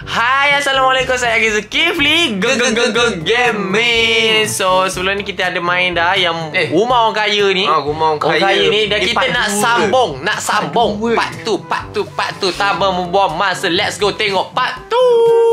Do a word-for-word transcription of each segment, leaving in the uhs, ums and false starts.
Hai, Assalamualaikum, saya Agi Zulkifli Gaming. So, sebelum ni kita ada main dah yang eh. rumah orang kaya ni. Ah, rumah orang kaya, orang kaya ni. Dan eh, kita nak dua. sambung Nak sambung part tu, part tu, part tu. Tanpa membuang masa, let's go tengok part tu.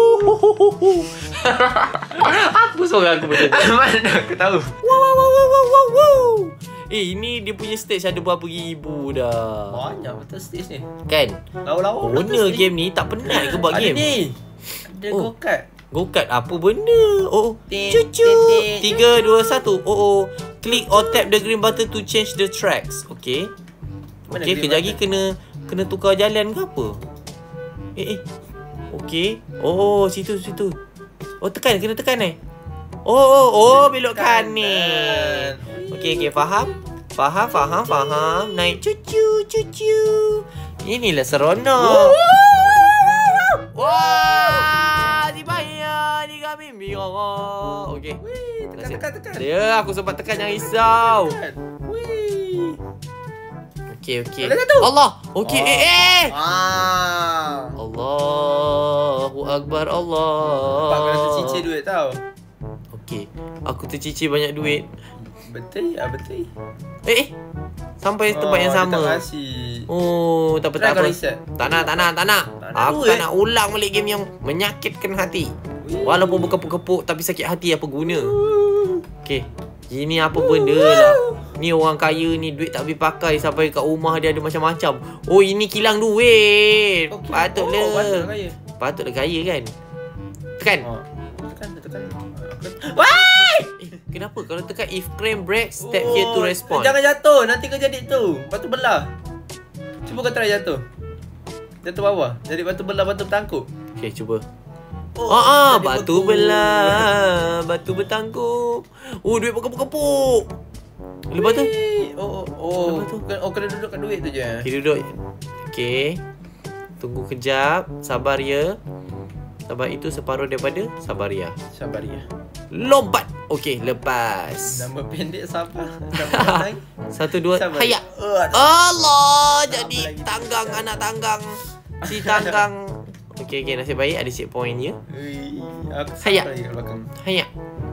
Apa suara aku betul? Mana aku tahu. Wow, wow, wow, wow, wow, wow. Eh, ini dia punya stage ada berapa ribu dah. Banyak betul stage ni. Kan? Lawa-lawa Owner game ni tak penat ke buat ada game? ni. Ada Oh. go-kart. Go-kart apa benda? Oh, Tin, cucu. tin, tin. Tiga, dua, satu. Oh, oh. Click or tap the green button to change the tracks. Okay. Mana Okay, green kejap lagi button? kena kena tukar jalan ke apa? Eh, eh. Okay. Oh, situ, situ. Oh, tekan. Kena tekan eh. Oh, oh, oh. Belok kanan. Okay, okay. Faham? Faham, faham, faham. Naik cucu, cucu. Inilah seronok. Wah, di bahaya di kami biar. Okey. Wih, tekan, tekan, tekan. Ya, aku sempat tekan yang risau. Wih. Okey, okey. Ada satu. Allah. Okey, Oh. eh eh. Ah. Allahu akbar Allah. Nampak kena tercicir duit tau. Okey. Aku tercicir banyak duit. Betul ya, betul. Eh, eh. Sampai tempat yang sama. Dia tak kasih. Oh, tak apa, Try tak kau apa. reset. Tak nak, tak nak, tak nak. Tak nak Aku duit. tak nak ulang balik game yang menyakitkan hati. Wih. Walaupun berkepuk-kepuk tapi sakit hati apa guna. Okey. Ini apa benda lah. Ni orang kaya ni duit tak boleh pakai sampai kat rumah dia ada macam-macam. Oh, ini kilang duit. Okay. Patutlah. Oh, patutlah kaya. Patutlah kaya kan. Tekan. Oh. Tekan, tekan. Wah! Eh, kenapa? Kalau tekan if frame breaks, step here to respond. Jangan jatuh, nanti kau jadi tu. Batu belah. Cuba kau try jatuh. Jatuh bawah. Jadi batu belah, batu bertangkup. Okey, cuba. Oh, Ah, ah jadi batu beku. belah, batu bertangkup. Oh, duit berkepuk-kepuk. Lepas tu? Wih. Oh, oh, oh. Lepas tu? Kena- Oh, kena duduk kat duit tu je. Okey, duduk. Okey. Tunggu kejap. Sabar ya. Sabar itu separuh daripada sabar ya. Sabar ya. Lompat. Okey, lepas. Nama pendek sabar. Sabar lagi. Satu, dua, Sabar. hayak. Oh, Allah, Sabar jadi lagi. tanggang anak tanggang. Si tanggang. Okey, okey, nasib baik ada checkpoint ya. Wih, aku Hayak. sabar lagi kat belakang. Hayak.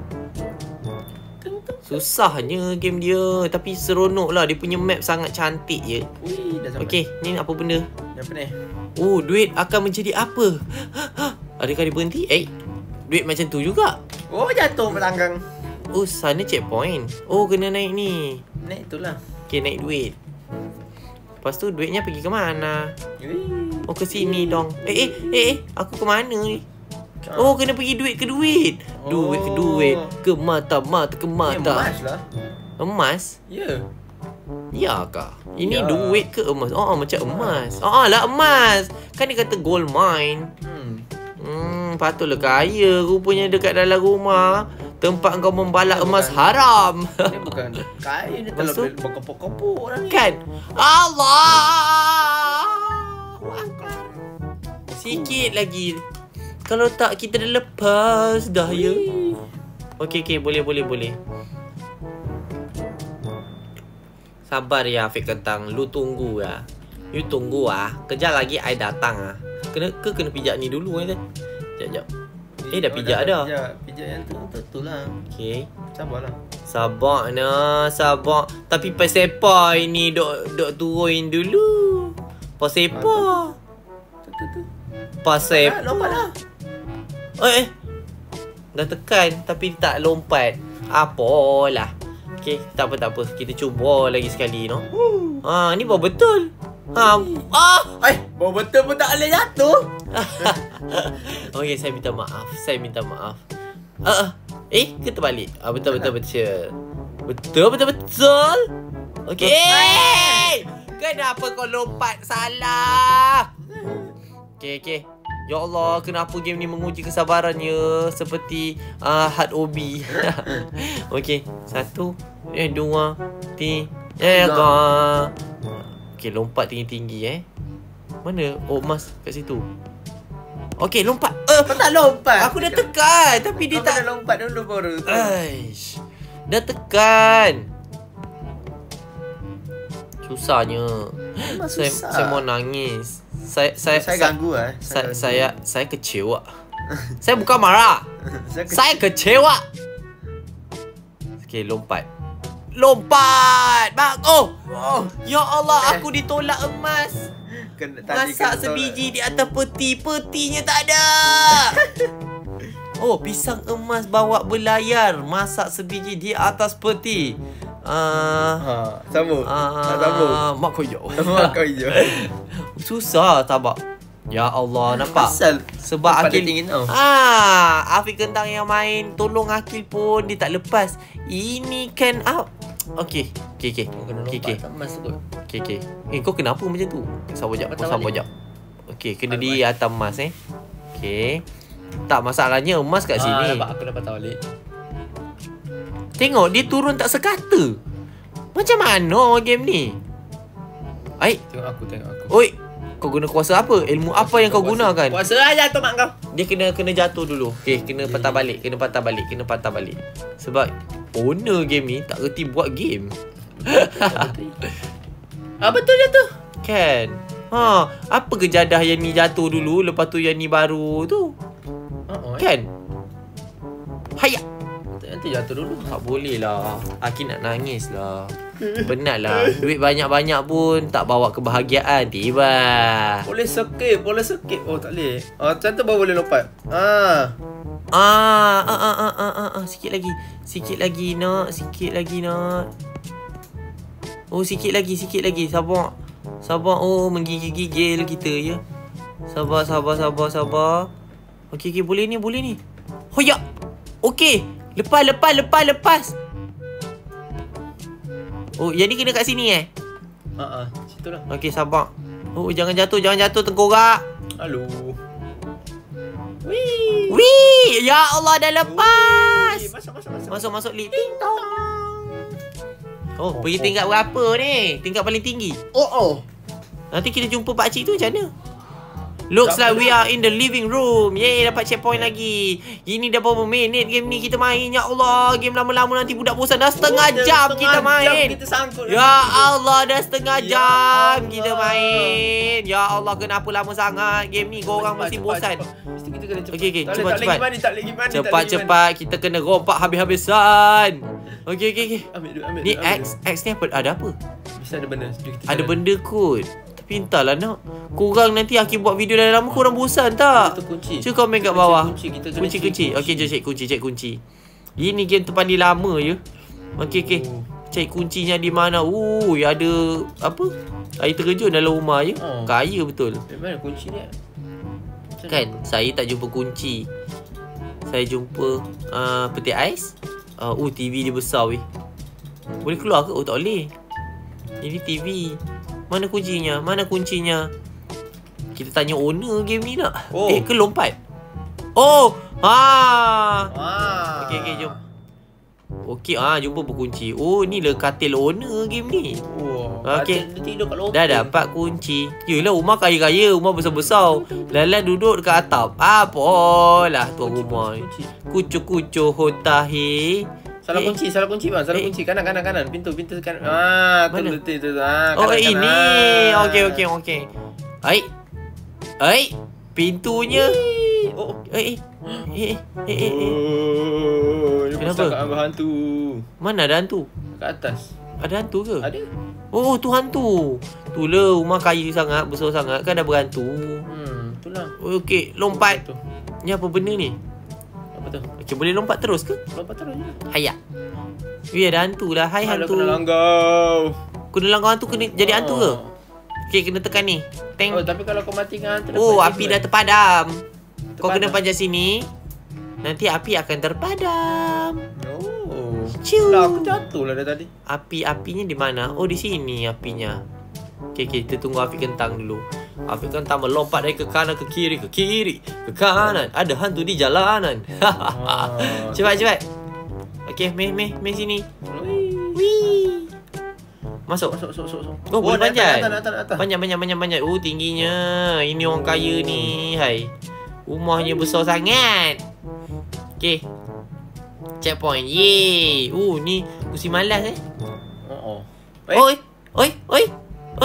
Susahnya game dia, tapi seronok lah. Dia punya map sangat cantik je. Wih, dah sampai. Okey, ni apa benda? Apa ni? Oh, duit akan menjadi apa? Adakah dia berhenti? Eh, duit macam tu juga. Oh, jatuh pelanggang. Oh, sana checkpoint. Oh, kena naik ni. Naik tu lah. Okey, naik duit. Lepas tu duitnya pergi ke mana? Wih. Oh, ke sini dong. Eh, eh, eh, eh. Aku ke mana ni? Ah. Oh, kena pergi duit ke duit. Duit ke duit. Oh. Ke mata, mata ke Ni mata. emas lah. Emas? Ya. Ya kah? Ini Ya. duit ke emas? Oh, macam emas. Oh, lah emas. Kan dia kata gold mine. Hmm. Hmm, patutlah kaya rupanya dekat dalam rumah. Tempat kau membalak Ini emas bukan- haram. Ni bukan kain ni, Lepas kalau tu? berkepuk-kepuk orang ni. Kan? Allah. Sikit lagi. Kalau tak kita dah lepas dah ya. Wih. Okey okey, boleh boleh boleh. Sabar ya Afiq Kentang, lu tunggu ya. You tunggu ah. Kejap lagi I datang ah. Kena ke kena pijak ni dulu kan. Jap jap. Eh, dah pijak dah. Pijak, pijak yang tu, tu, tu lah. Okey. Sabarlah. Sabar nah, sabar. Tapi pasepa ini dok dok turun dulu. Pasepa. Tu, tu, tu. Pasepa. Dah, lompat dah. Eh, eh. Dah tekan tapi tak lompat. Apalah. Okey, tak apa tak apa. Kita cuba lagi sekali no. Ha, ni baru betul. Ha, ah. Eh, bawa betul pun tak boleh jatuh. Okey, saya minta maaf. Saya minta maaf. Ah, uh, eh, ke terbalik? Ah, betul betul betul. Betul betul betul. Okey. Eh! Kenapa kau lompat salah? Okey okey. Ya Allah, kenapa game ni menguji kesabarannya seperti uh, hard O B. Okey, satu, eh dua, tiga. Okey, lompat tinggi-tinggi eh. Mana? Oh, emas kat situ. Okey, lompat. Eh, Kau tak lompat. aku dah tekan tapi dia Kau tak. kena lompat dulu baru tu. Aish. Dah tekan. Susahnya. Memang Saya, susah. saya mau nangis. saya saya Saya ganggu ah. Saya saya saya kecewa. Saya bukan marah. Saya Saya kecewa. Okey, lompat. Lompat. Bang. Oh. Oh. Ya Allah, aku ditolak emas. Kena tadi Masak kena sebiji di atas peti. Petinya tak ada. Oh, pisang emas bawa berlayar. Masak sebiji di atas peti. Ah, Ha, sambung. ah, Tak sambung. mak koyo. Mak kau je. Susah tabak. Ya Allah, nampak? Asal Sebab tempat dia Akil tinggi tau. Ah, Afiq Kentang yang main tolong Akil pun dia tak lepas. Ini kan ah. Okey, okey okey. Kena Okey okey. lompat tak masuk kot. Okey okey. Eh, kau kenapa macam tu? Sabar jap, kau Patah sabar balik. jap. Okey, kena Balik, di atas emas eh. Okey. Tak masalahnya emas kat Ah, sini. nampak aku dah patah balik. Tengok dia turun tak sekata. Macam mana game ni? Ai, Tengok aku, tengok aku. oi. Kau guna kuasa apa? Ilmu apa yang kau gunakan? Kuasa aja tu mak kau. Dia kena kena jatuh dulu. Okey, kena patah balik, kena patah balik, kena patah balik. Sebab owner game ni tak reti buat game. Ah, betul je tu. Kan? Ha, apa kejadah yang ni jatuh dulu, lepas tu yang ni baru tu? Oh, eh. Kan? Hayak. Nanti jatuh dulu. Tak boleh lah. Aki nak nangis lah. Penat lah. Duit banyak-banyak pun tak bawa kebahagiaan. Tiba. Boleh skip, boleh skip. Oh, tak boleh. Oh, macam tu baru boleh lompat. Ah. Ah, ah, ah, ah, ah, ah, ah. Sikit lagi. Sikit lagi nak. Sikit lagi nak. Oh, sikit lagi, sikit lagi. Sabar. Sabar. Oh, menggigil-gigil kita ya. Sabar, sabar, sabar, sabar. Okey, okey. Boleh ni, boleh ni. Hoyak. Okey. Lepas, lepas, lepas, lepas. Oh, yang ni kena kat sini eh? Ha ah, situ lah. Okey, sabar. Oh, jangan jatuh, jangan jatuh tengkorak. Halo. Wih. Wih, ya Allah dah lepas. Wih, Masuk, masuk, masuk. Masuk, masuk lift. Ting tong. Oh, pergi tingkat berapa ni? Tingkat paling tinggi. Oh, oh. Nanti kita jumpa pakcik tu macam mana? Looks like we are in the living room. Yeay, dapat checkpoint lagi. Ini dah berapa minit game ni kita main. Ya Allah, game lama-lama nanti budak bosan. Dah setengah Oh, jam setengah kita main. Jam kita sangkut Ya lagi. Allah, dah setengah Ya jam Allah. kita main. Ya Allah, kenapa lama sangat game ni? Kau orang Cepat, mesti cepat, bosan. cepat. Mesti kita kena cepat. Okey, okey, Tak cepat, boleh, cepat. Tak lagi mani, tak lagi mani. Cepat-cepat kita kena rompak habis-habisan. Okey, okey, okey. Ambil dulu, ambil Ni dulu, ambil X, X ni apa? Ada apa? dulu. Mesti ada benda. Jom kita Ada jalan. benda kot. Tapi entahlah nak. Korang nanti Aki buat video dah lama, korang bosan tak? Itu kunci. Cuba komen kat Kita bawah. cek kunci, kita kena Kunci, cek kunci. Okey, jom cek kunci, cek kunci. Ini game tempat ni lama je. Okey, okey. Oh. Cek kuncinya di mana. Uh, ada apa? Air terjun dalam rumah je. Oh. Kaya betul. Eh, mana kunci dia? Macam Kan, saya tak jumpa kunci. Saya jumpa uh, peti ais. Uh, oh, T V dia besar weh. Boleh keluar ke? Oh, tak boleh. Ini T V. Mana kuncinya? Mana kuncinya? Kita tanya owner game ni nak. Oh. Eh, ke lompat? Oh! Ha! Ah. Okey, okey, jom. Okey, ah jumpa berkunci. Oh, ni lah katil owner game ni. Oh. Okey. Dia tidur kat lorong. Dah dapat kunci. Yelah, rumah kaya-kaya, rumah besar-besar. Lala duduk dekat atap. Apalah tuan rumah ni. Kunci. Kucu-kucu hotahi. Salah Eh, kunci, salah kunci bang. Salah Eh. kunci. Kanan, kanan, kanan. Pintu, pintu kanan. Ah, tu Mana? letih tu. Ah, Oh, kanan, ini. kanan. Okey, okey, okey. Ai. Ai. Pintunya. Oh. Eh, eh. Eh, eh, eh, eh. eh. Oh, ini Kenapa? perpustakaan berhantu. Mana ada hantu? Kat atas. Ada hantu ke? Ada. Oh, tu hantu. Tu lah, rumah kaya sangat, besar sangat. Kan ada berhantu. Hmm, itulah. Okey, lompat. Tu. Ni apa benda ni? Apa tu? Okey, boleh lompat terus ke? Lompat terus je. Hayak. Wih, ada hantu lah. Hai Alah, hantu. kena langgau. Kena langgar hantu kena jadi hantu ke? Okey, kena tekan ni. Teng. Oh, tapi kalau kau mati dengan hantu Oh, dapat api tiga. dah terpadam. Kau kena Terpadam. panjat sini. Nanti api akan terpadam. Oh. Ciu. Lah, aku jatuh lah dari tadi. Api-apinya di mana? Oh, di sini apinya. Okey, okay, kita tunggu Afiq Kentang dulu. Afiq Kentang melompat dari ke kanan, ke kiri, ke kiri, ke kanan. Ada hantu di jalanan. Ah. Cepat, cepat. Okey, meh, meh, meh sini. Wih. Wih. Masuk. Masuk, masuk, masuk, masuk. Oh, boleh naik panjat. atas, naik atas, naik atas. Banyak, banyak, banyak, banyak. Oh, tingginya. Ini orang kaya ni. Hai. Rumahnya besar sangat. Okey. Checkpoint. Yeay. Oh, ni kursi malas eh. Oh, oh. Oi. Oi. Oi. Oi.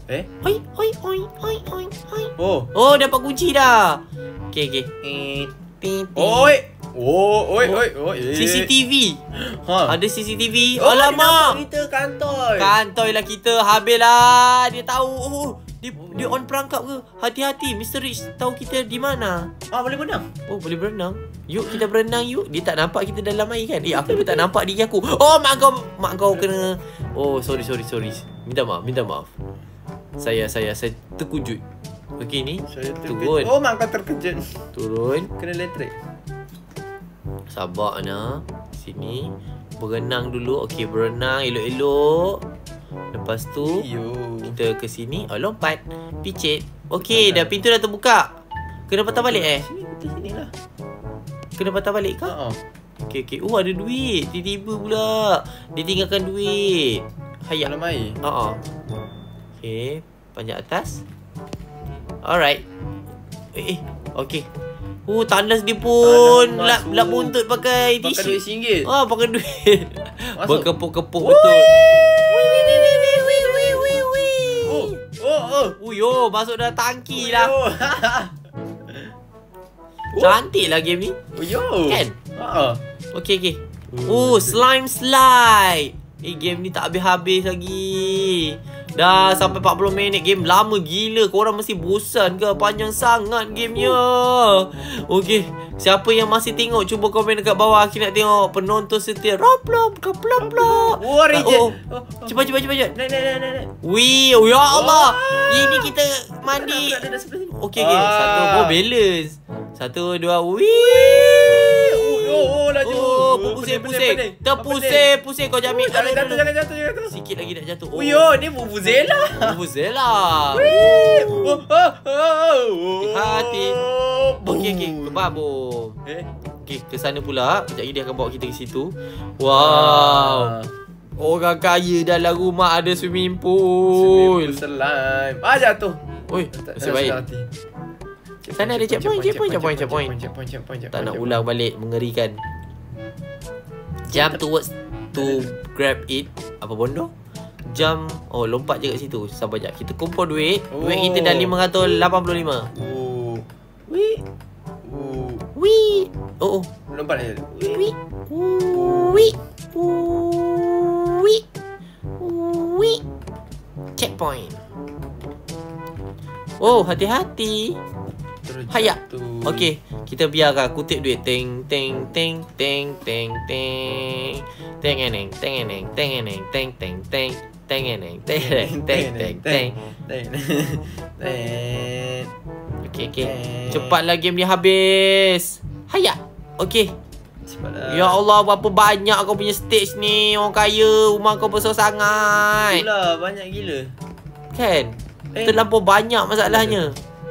Eh? Oi, oi, oi, oi, oi, oi. Oh. Oh, dapat kunci dah. Okey, okey. Eh, ting, ting. Oi. Oh, oi, oi, oi. C C T V. Ha. Ada C C T V. Oh, Alamak. kita kantoi. Kantoi lah kita. Habislah. Dia tahu. Oh, dia, dia on perangkap ke? Hati-hati. mister Rich tahu kita di mana. Ah, boleh berenang. Oh, boleh berenang. Yuk, kita berenang yuk. Dia tak nampak kita dalam air kan? Eh, aku pun tak nampak diri aku. Oh, mak kau. Mak kau kena. Oh, sorry, sorry, sorry. Minta maaf, minta maaf. Saya, saya, saya terkejut. Okey ni. Saya Turun. terkejut. Oh, mak kau terkejut. Turun. Kena elektrik. Sabar Ana. Sini. Berenang dulu. Okey, berenang elok-elok. Lepas tu Yo. kita ke sini. Oh, lompat. Picit. Okey, dah pintu dah terbuka. Kena patah balik eh? Sini, kita sini lah. Kena patah balik ke? Ha. Okey, okey. Oh, ada duit. Tiba-tiba pula. Dia tinggalkan duit. Hayak. Dalam air. Ha ah. Okey, panjat atas. Alright. Eh, eh. Okey. Oh, tandas dia pun Alamak, lap, lap su. buntut pakai Pakai tisu. duit singgit. Ah, pakai duit. Masuk. Berkepuk-kepuk betul. Oh, oh, oh. Uyo, masuk dalam tangki lah. Yo. Cantik lah game ni. Oh, yo. Kan? Ha. Okey, okey. Oh, slime slide. Eh, game ni tak habis-habis lagi. Dah sampai empat puluh minit. Game lama gila. Korang mesti bosan ke? Panjang sangat gamenya. Okey. Siapa yang masih tengok, cuba komen dekat bawah. Aku nak tengok penonton setia. Roplop, kaplop, plop. Oh, reject. Oh, Oh, oh. cepat, cepat, cepat, cepat. Naik, naik, naik, naik. Wih, oh, ya Allah. Oh. Ini kita mandi. Nak, nak, nak, sebelah sini. Okey, okey. Ah. Satu, oh, balance. Satu, dua, wih. Oh, oh, oh, laju. Oh, pusing, Pening, pusing. pening, Terpusing, pusing. Kau jamin. Jangan jatuh, jangan jatuh, jangan jatuh. Sikit lagi nak jatuh. Oh, yo, ni Vuvuzela. Vuvuzela. Oh, oh, oh, oh. Hati. Boom. Okey, okey. Kebabum. Eh? Okey, ke sana pula. Kejap lagi dia akan bawa kita ke situ. Ah. Wow. Orang kaya dalam rumah ada swimming Swimming pool. pool slime. Ah, jatuh. Oi, nasib baik. Sana ada checkpoint, checkpoint, checkpoint, checkpoint. checkpoint, checkpoint, Tak nak ulang balik, mengerikan. Jump towards to grab it. Apa bondo? Jump. Oh, lompat je kat situ. Sabar jap. Kita kumpul duit. Duit kita dah lima ratus lapan puluh lima. Oh. Wih. Oh. Wih. Oh, oh. Lompat je. Wih. Wih. Wih. Wih. Checkpoint. Oh, hati-hati. Terus Hayak. jatuh. Okey, kita biarkan kutip duit. Teng teng teng teng teng teng. Teng eneng, teng eneng, teng eneng, teng teng teng. Teng eneng, teng teng teng teng. Teng. Teng. Okey, okey. Cepatlah game ni habis. Hayak. Okey. Cepatlah. Ya Allah, berapa banyak kau punya stage ni. Orang kaya, rumah kau besar sangat. Itulah banyak gila. Kan? Eh. Terlampau banyak masalahnya.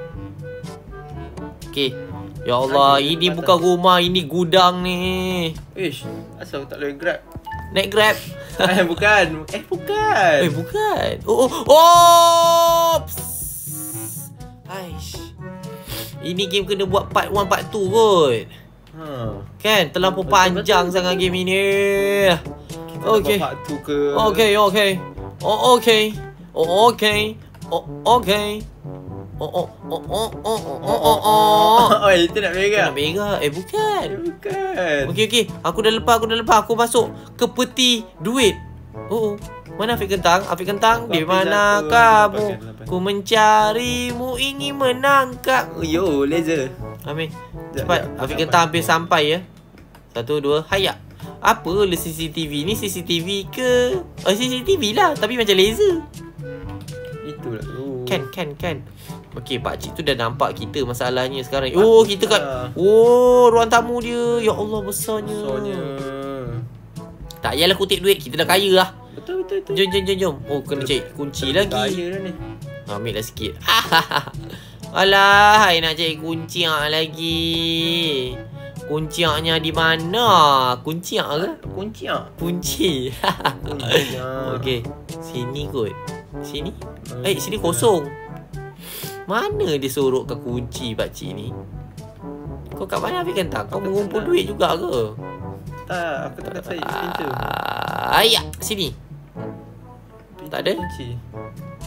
Okey. Ya Allah, Ada, ini ada. bukan rumah, ini gudang ni. Ish, asal aku tak boleh grab? Naik Grab. Eh, bukan. Eh, bukan. Eh, bukan. Oh, oh. Oh! Psst. Aish. Ini game kena buat part one, part two kot. Ha. Kan? Terlampau Betul, panjang betul, sangat betul. game ini. Kita Okey. dapat part two ke? Okey, okey. Oh, okey. Oh, okey. Oh, okey. Oh, oh, oh, oh, oh, oh, oh, oh, oh. Oh, itu nak berak. Nak berak? Eh, bukan. Eh, bukan. Okey, okey. Aku dah lepas, aku dah lepas. Aku masuk ke peti duit. Oh, oh. Mana Afiq Kentang? Afiq Kentang, di Afiq mana jatuh. kamu? Lapan, lapan. Ku mencarimu, ingin menangkap. Oh, yo, laser. Amin. Jap, Cepat. jap, Afiq sampai. Kentang hampir sampai ya. Satu, dua, hayak. Apa le C C T V ni? C C T V ke? Oh, C C T V lah. Tapi macam laser. Itulah. Oh. Kan, kan, kan. Okey, pakcik tu dah nampak kita masalahnya sekarang. Oh, kita kat... Ah. Oh, ruang tamu dia. Ya Allah, besarnya. Soalnya. Tak payahlah kutip duit. Kita dah kaya lah. Betul, betul, betul. Jom, jom, jom, jom. Oh, kena cari kunci lagi. Kaya dah ni. Ambil lah sikit. Alah, hai nak cari kunci lagi. Kuncinya di mana? Kunci ke? Kunci ah. Kunci. Kunci. ah. Okey, sini kot. Sini. Eh, sini kosong. Mana dia sorokkan kunci pakcik ni? Kau kat mana Afiq Kentang? Kau Aku mengumpul tak duit juga ke? Tak, aku tak cari pintu. Ah, ayak, sini. Pintu Tak ada? Kunci.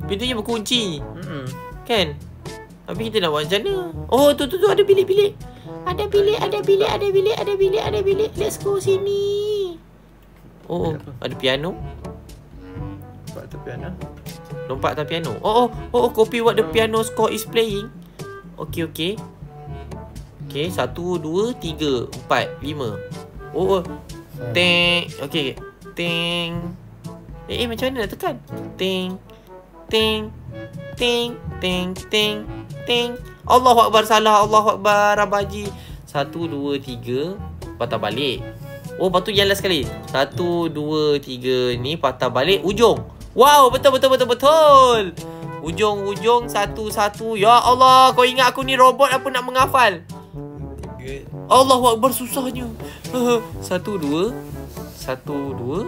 Pintunya berkunci. Hmm. Kan? Tapi kita nak buat macam mana? Oh, tu tu tu ada bilik-bilik. Ada bilik, ada bilik, ada bilik, ada bilik, ada bilik. Let's go sini. Oh, ada piano. Buat tu piano. Lompat atas piano. Oh, oh, oh, copy what the piano score is playing. Okey, okey. Okey, satu, dua, tiga, empat, lima. Oh, oh. Ting. Okey. Ting. Eh, eh, macam mana nak tekan? Ting. Ting. Ting. Ting. Ting. Ting. Allahu Akbar, salah. Allahu Akbar, Abaji. Satu, dua, tiga. Patah balik. Oh, lepas tu jalan sekali. Satu, dua, tiga. Ni patah balik. Ujung. Wow, betul, betul, betul, betul. Ujung-ujung, satu-satu. Ya Allah, kau ingat aku ni robot apa nak menghafal? Tiga. Allahu Akbar, susahnya. Satu, dua. Satu, dua.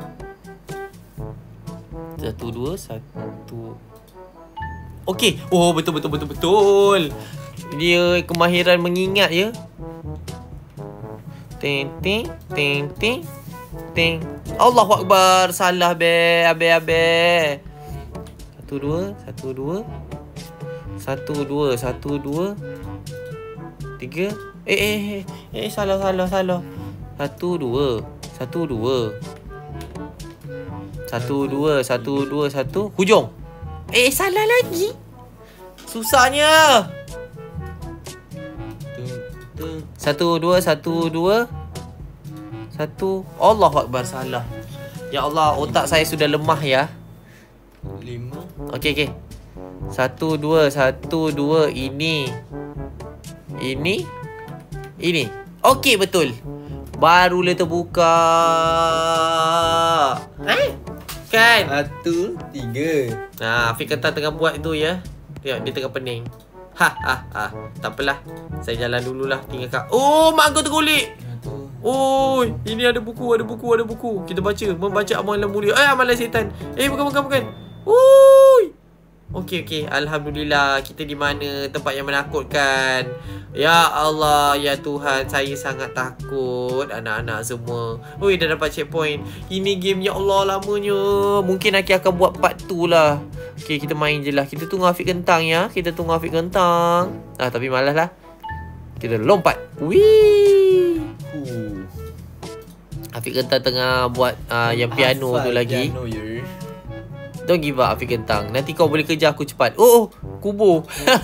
Satu, dua, satu. Okey. Oh, betul, betul, betul, betul. Dia kemahiran mengingat ya. Ting, ting, ting, ting, ting. Allahu Akbar, salah be, abe, abe. Satu, dua, satu, dua. Satu, dua, satu, dua. Tiga. Eh, eh, eh, eh, salah, salah, salah. Satu, dua. Satu, dua. Satu, dua, satu, dua, satu. Hujung. Eh, salah lagi. Susahnya. Satu, dua, satu, dua. Satu. Allahu Akbar, salah. Ya Allah, otak saya sudah lemah ya. Lima. Okey, okey. Satu, dua, satu, dua. Ini. Ini. Ini. Okey, betul. Barulah terbuka. Eh? Kan? Satu, tiga. Nah, Afiq kata tengah buat tu ya. Tengok, dia tengah pening. Ha, ha, ha. Tak apalah. Saya jalan dululah. Tinggal kat. Oh, mak kau tergulik. Oh, ini ada buku, ada buku, ada buku. Kita baca. Membaca amalan mulia. Eh, amalan setan. Eh, bukan, bukan, bukan. Ui. Okey, okey. Alhamdulillah. Kita di mana? Tempat yang menakutkan. Ya Allah, ya Tuhan. Saya sangat takut. Anak-anak semua. Ui, dah dapat checkpoint. Ini game, ya Allah, lamanya. Mungkin Aki akan buat part tu lah. Okey, kita main je lah. Kita tunggu Afiq kentang ya. Kita tunggu Afiq kentang. Ah, tapi malas lah. Kita lompat. Wih. Uh. Afiq kentang tengah buat uh, yang piano tu lagi. Piano, ya. Don't give up Afiq kentang. Nanti kau boleh kejar aku cepat. Oh, oh kubur.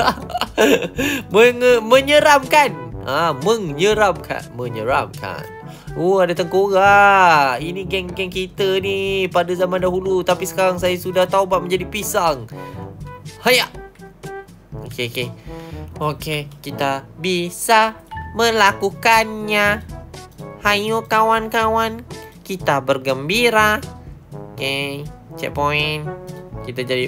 Menge menyeramkan. Ah, menyeramkan, menyeramkan. Oh, ada tengkorak. Ini geng-geng kita ni pada zaman dahulu, tapi sekarang saya sudah taubat menjadi pisang. Haya. Okey, okey. Okey, kita bisa melakukannya. Hayo kawan-kawan, kita bergembira. Okey, checkpoint. Kita jadi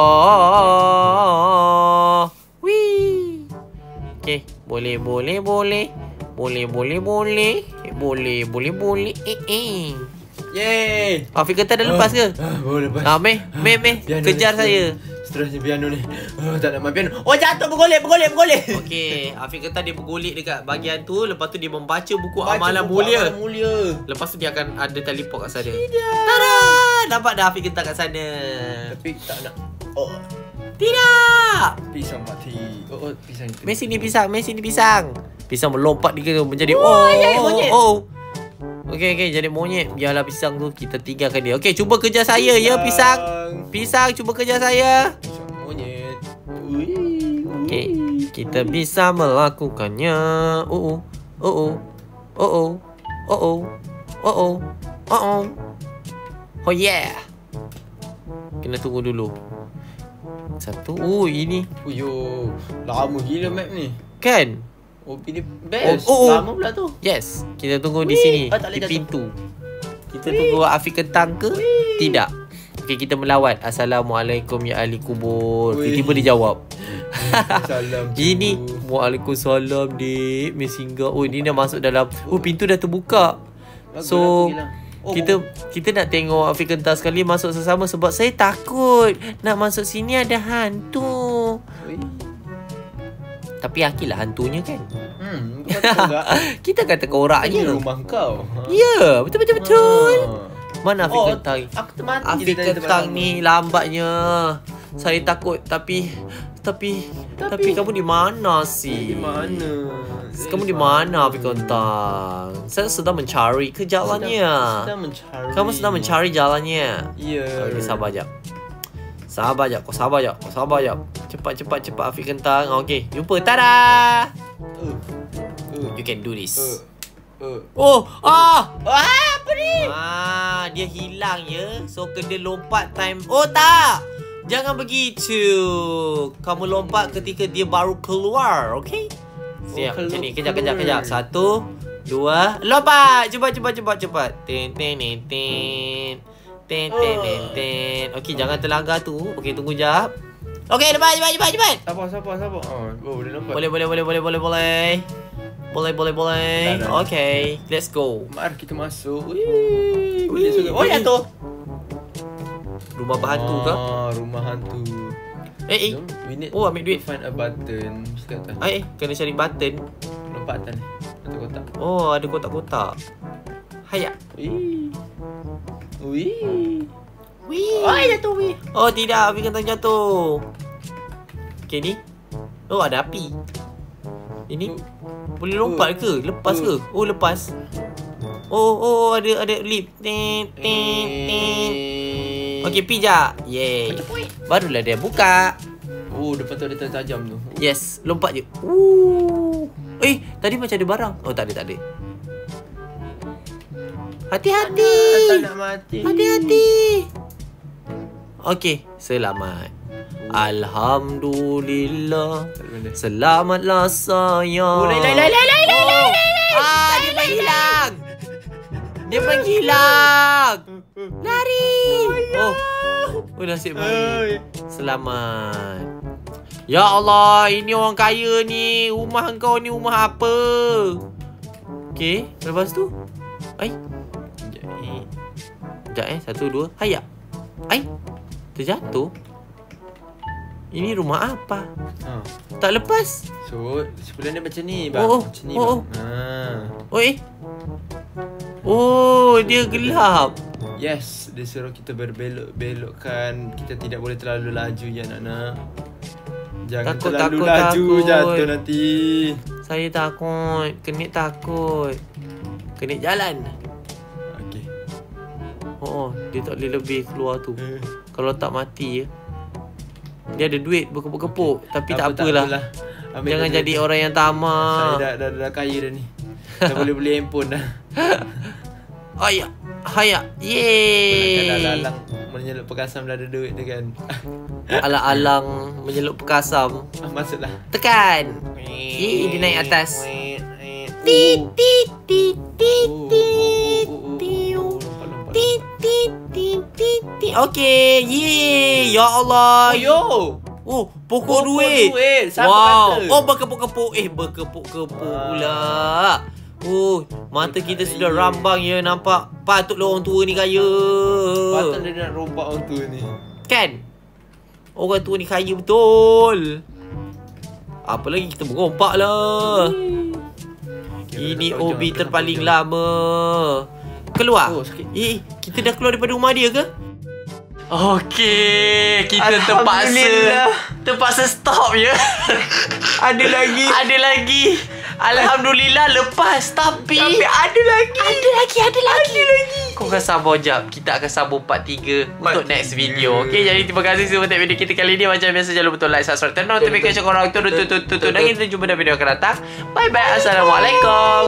wah. Wih. Okey, boleh boleh boleh. Boleh boleh boleh. Boleh boleh boleh. Eh eh. Yeay. Afiq kata dah lepas ke? Ah, boleh lepas. Ah, meh, meh, meh. Kejar saya. Seterusnya piano ni. Oh, tak nak main piano. Oh, jatuh bergolek, bergolek, bergolek. Okey, Afiq kata dia bergolek dekat bahagian tu, lepas tu dia membaca buku Baca amalan buku mulia. Amalan mulia. Lepas tu dia akan ada teleport kat sana. Tidak. Tada! Nampak dah Afiq kata kat sana. Tapi tak nak. Oh, Tidak. pisang mati. Oh, oh pisang itu. Meh sini pisang, meh sini pisang. Pisang melompat dia menjadi Oh, oh, ya, oh, monyet. oh. Okey, okey, jadi monyet. Biarlah pisang tu kita tinggalkan dia. Okey, cuba kejar saya ya pisang. Pisang, cuba kejar saya. Pisang monyet. Ui. Okey, kita bisa melakukannya. Oh, oh. Oh, oh. Oh, oh. Oh, oh. Oh, oh. Oh, oh. Oh yeah. Kena tunggu dulu. Satu. Oh, ini. Uyo, lama gila map ni. Kan? Oh, pilih best. Oh, oh, oh. Lama pula tu. Yes. Kita tunggu di Wih. sini. Oh, tak boleh Di jatuh. pintu. Kita tunggu Afiq kentang ke? Wih. Tidak. Okey, kita melawat. Assalamualaikum ya ahli kubur. Wih. Tiba-tiba dia jawab. Salam. Ini cikgu. Waalaikumsalam dik. Miss Singgah. Oh, ini dah masuk dalam. Oh, pintu dah terbuka. Bagus So lah, pergilah. Oh, kita kita nak tengok Afiq kentang sekali masuk sesama sebab saya takut nak masuk sini ada hantu. Ui. Tapi Akil lah hantunya kan. Hmm, betul tak? Kita kata korak Ini je. rumah kau. Ha? Ya, betul betul betul. Ha. Mana Afiq Oh, kentang? aku termati Afiq dia tadi kentang tempat ni lambatnya. Saya takut tapi tapi tapi, tapi kamu di mana sih? Di mana? Kamu di mana, Api Kentang? Saya sedang mencari ke jalannya. Sedang, sedang mencari. Kamu sedang mencari jalannya. Ya. Yeah. Okey, sabar jap. Sabar jap, kau sabar jap, kau sabar jap. Cepat cepat cepat Afi Kentang. Okey, jumpa. Tada! Uh, uh, You can do this. uh, uh. Oh, ah! Wah, apa ni? Ah, dia hilang ya. So kena lompat time. Oh tak. Jangan begitu. Kamu lompat ketika dia baru keluar, okey? Siap. Oh, Macam ni. Kejap kejap kejap. Satu, dua, lompat. Cepat cepat cepat cepat. Ten ten ten ten. Ten ten ten ten. Okey, jangan terlanggar tu. Okey, tunggu jap. Okey, cepat cepat cepat cepat. Sabar sabar sabar. Oh, oh boleh lompat. Boleh boleh boleh boleh boleh boleh. Boleh boleh boleh. Dah, dah. Okey, let's go. Mari kita masuk. Wih, Wih, boleh oh ya tu. Rumah berhantu ke? Ah, rumah hantu. Eh, eh. Jom, we need Oh, ambil duit. to find a button. Mesti kata. Eh, kena cari button. Lompatan ni. Satu kotak. Oh, ada kotak-kotak. Hayak. Wih. Wih. Wih. Oh, jatuh wih. Oh, tidak. Api Kentang jatuh. Okey, ni. Oh, ada api. Ini. Boleh lompat ke? Lepas ke? Oh, lepas. Oh, oh, ada ada lip. Tin, tin, tin. Okey, pijak. Yeay. Barulah dia buka. Oh, depan tu ada tajam tu. Yes, lompat je. Ooh. Eh, tadi macam ada barang. Oh, tak ada, tak ada. Hati-hati. Tak nak mati. Hati-hati. Okey, selamat. Alhamdulillah. Selamatlah saya. Oh, lai lai lai lai lai lai lai. Ah, dia menghilang. Dia menghilang. Lari. Oh. Oh, nasib baik. Selamat. Ya Allah, ini orang kaya ni. Rumah kau ni rumah apa? Okey, lepas tu. Ai. Sekejap eh. Satu, dua. Hayak. Ai. Terjatuh. Ini rumah apa? Ha. Tak lepas. So, sebelah dia macam ni, bang. Oh, oh. Macam ni, Oh, bang. Ha. Oh, eh. Oh, dia gelap. Yes, dia suruh kita berbelok-belokkan. Kita tidak boleh terlalu laju ya, anak-anak. Jangan Takut, terlalu takut, laju, takut. jatuh nanti. Saya takut. Kenit takut. Kenit jalan. Okey. Oh, dia tak boleh lebih keluar tu. Eh. Kalau tak mati ya. Dia ada duit berkepuk-kepuk. Okay. Tapi tak, Apa, tak apalah. apalah. Ambil Jangan dah jadi duit. orang yang Saya tamak. dah, dah, dah, dah kaya dah ni. Dah boleh beli handphone dah. Hayak. Hayak. Ada Yeay. lalang menyelup perkasam dah ada duit tu kan. Alang-alang menyelup perkasam. Masuklah. Tekan. Yeay, dia naik atas. Tit Tit tit tit Oh, tit oh, oh, oh, tit oh, lompat, lompat. tit tit tit tit tit. Okey, yeay. Ya Allah. Oh, yo. Oh, pokok Pokok duit. duit. Siapa Wow. kata? Oh, berkepuk-kepuk. Eh, berkepuk-kepuk pula. Oh, mata kita sudah rambang ya, nampak. Patutlah orang tua ni kaya. Patut dia nak rompak orang tua ni. Kan? Orang tua ni kaya betul. Apa lagi kita merompak lah. Ini obi terpaling lama. Keluar. Oh, sakit. Eh, kita dah keluar daripada rumah dia ke? Okey, kita terpaksa terpaksa stop ya. Ada lagi. Ada lagi. Alhamdulillah lepas tapi Tapi ada lagi. Ada lagi, ada lagi. Ada lagi. Kau akan sambung jap. Kita akan sambung part tiga untuk next video. Okey, jadi terima kasih semua untuk video kita kali ni. Macam biasa jangan lupa untuk like, subscribe, turn on notification korang tu tu tu tu tu. Dan kita jumpa dalam video akan datang. Bye bye. Assalamualaikum.